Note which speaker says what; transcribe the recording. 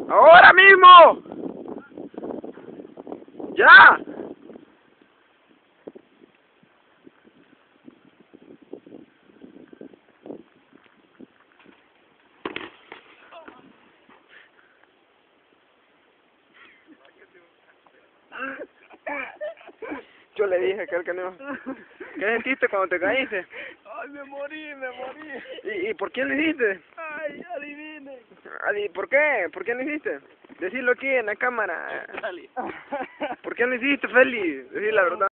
Speaker 1: ¡Ahora mismo! ¡Ya! Yo le dije que él que no. ¿Qué sentiste cuando te caíste?
Speaker 2: Ay, me morí.
Speaker 1: ¿Y por qué lo hiciste?
Speaker 2: Ay, adivine.
Speaker 1: ¿Por qué? ¿Por qué lo hiciste? Decirlo aquí en la cámara.
Speaker 2: Dale.
Speaker 1: ¿Por qué lo hiciste, Feli? Decir la verdad.